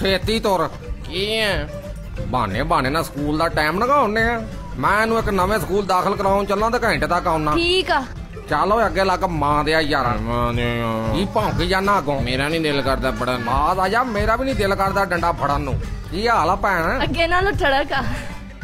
छेती तुर की है बहाने बहाने ना स्कूल दा टाइम लगाउने आ। मैं इनू एक नवे स्कूल दाखिल कराउन चलना ते घंटे तक आउना। ठीक आ चलो अगे लग मां दे यार की भौंकी जाना अगों। मेरा नहीं दिल करदा पढ़न। बात आ जा मेरा भी नहीं दिल करदा डंडा फड़न नू। की हाल आ भैन? अगे नालों ठड़क आ।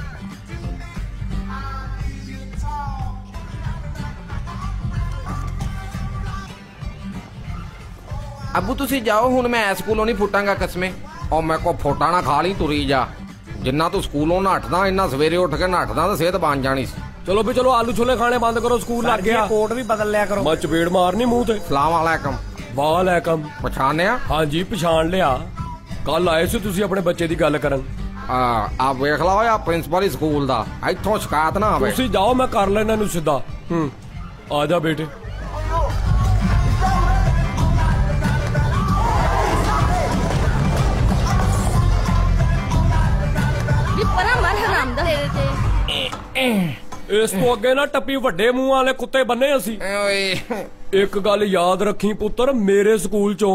अबू तुसी जाओ हुण मैं स्कूलों नहीं फुटांगा कसमें। और मैं को फोटा ना खा ली तुरी जा। जिन्ना तू स्कूलों नठदा इन्ना सवेरे उठ के नठदा तो सेहत बन जानी। चलो भी चलो आलू छोले खाने बंद करो स्कूल लग गया। कोट भी बदल लिया करो। मैं चपेड़ मारनी मुंह ते। सलाम अलैकुम। वालेकुम। पछाणिया? हाँ जी पछाण लिया। कल आए सी तुसी अपने बच्चे दी गल करन। आप वेख लो या प्रिंसिपल स्कूल दा इत्थों शिकायत ना आवे। तुसी जाओ मैं कर लेना इनू सीधा। आ जा बेटे। इस तो अगे ना टप्पी वड्डे मुंह वाले कुत्ते बन्ने असी। एक गल याद रखी पुत्र मेरे स्कूल चो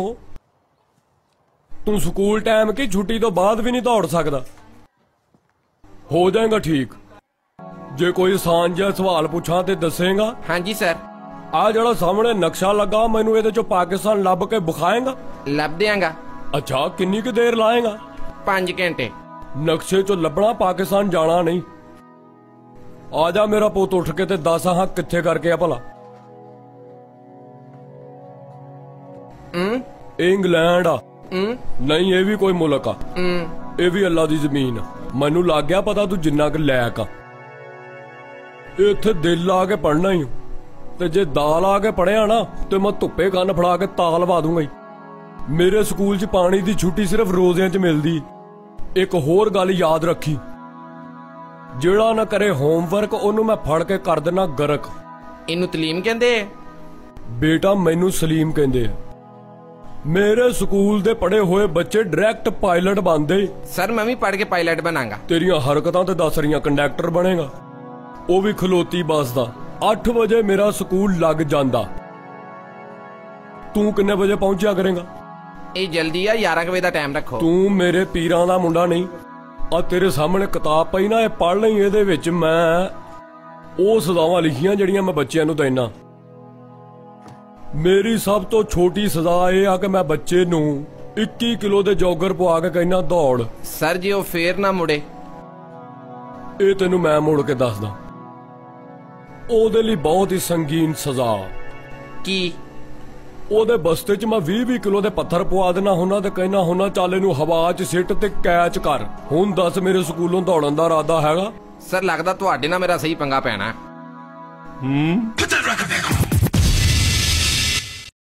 तू स्कूल टाइम की छुट्टी तो बाद भी नहीं दौड़ सकदा। हो जाएगा ठीक जे कोई आसान जिहा सवाल पूछा ते दसेगा। हाँ जी सर। आ जड़ा सामने नक्शा लगा मैनू इहदे चो पाकिस्तान लभ के बुखाएगा? लभ देंगा। अच्छा किन्नी क देर लाएगा? 5 घंटे। नक्शे चो लभना पाकिस्तान जाना नहीं। आ जा मेरा पुत उठ के ते दस हाँ किथे करके आ भला। इंग्लैंड आ नहीं ये भी कोई मुल्क आ। ये भी अल्लाह दी जमीन आ। मैनू लग गया पता तू जिन्ना क लैक आ। इत्थे दिल ला के पढ़ना ही ते जे दाल आ के पढ़िया ना ते मैं धुप्पे कन्न फड़ा के ताल लवा दूंगा ही। मेरे स्कूल च पानी दी छुट्टी सिर्फ रोजियां च मिलदी। एक होर गल याद रखी जेड़ा ना करे होमवर्क ओनू मैं फड़ के कर देना गरक। इनू तलीम कहंदे? बेटा मैनू सलीम कहंदे। मेरे स्कूल दे पढ़े हुए बच्चे डायरेक्ट पायलट बनदे। सर मैं भी पढ़ के पायलट बनांगा। तेरियां हरकतां ते दस रहियां कंडक्टर बनेगा। ओ भी खलोती बस दा। 8 बजे मेरा स्कूल लग जांदा। तू किन्ने बजे पहुंचा करेगा? ये जल्दी आ 11 बजे दा टाइम रखो। तू मेरे पीरां दा मुंडा नहीं। आ तेरे सामने किताब पई ना ये पढ़ लई। इहदे विच मैं ओ सजावां लिखियां जड़ियां मैं बच्चियां नू देना। मेरी सब तो छोटी सजा ये आ कि मैं बच्चे नू 21 किलो दे जॉगर पवा के कहना दौड़। सर जी वो फेर ना मुड़े। ये तेनू मैं मुड़ के दसदा। ओदे लई बहुत ही संगीन सजा। की? ओदे बस्ते च मैं 20 किलो दे पत्थर पवा देना हुना ते कहना हुना चल इनू हवा च सिट ते कैच कर। हुण दस मेरे स्कूलों दौड़न दा इरादा हैगा? सर लगदा तुहाडे नाल मेरा सही पंगा पैना है।